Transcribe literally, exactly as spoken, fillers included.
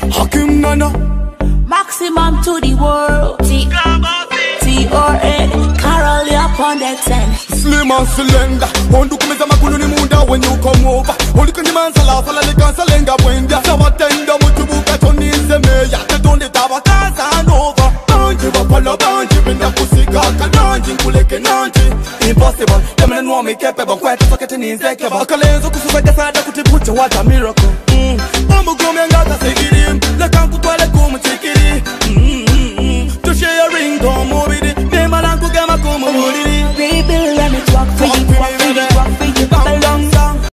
Hakim Nana. Maximum to the world. T R N. Carol upon that ten. Slim and cylinder. Ondu kumeza makulu ni munda when you come over. Ondu kundi mansala fala le kansalenga bwenda. Sama tenda mutubuka toni zemeya. Tetonde tabakaza nova. Banji wapala banji binda kusika kananji nkuleke nanji. Impossible. Demene nuwa mikepe bakwete fakete ni nzeke. Akalenzo kusuva desada kutipucha what a miracle.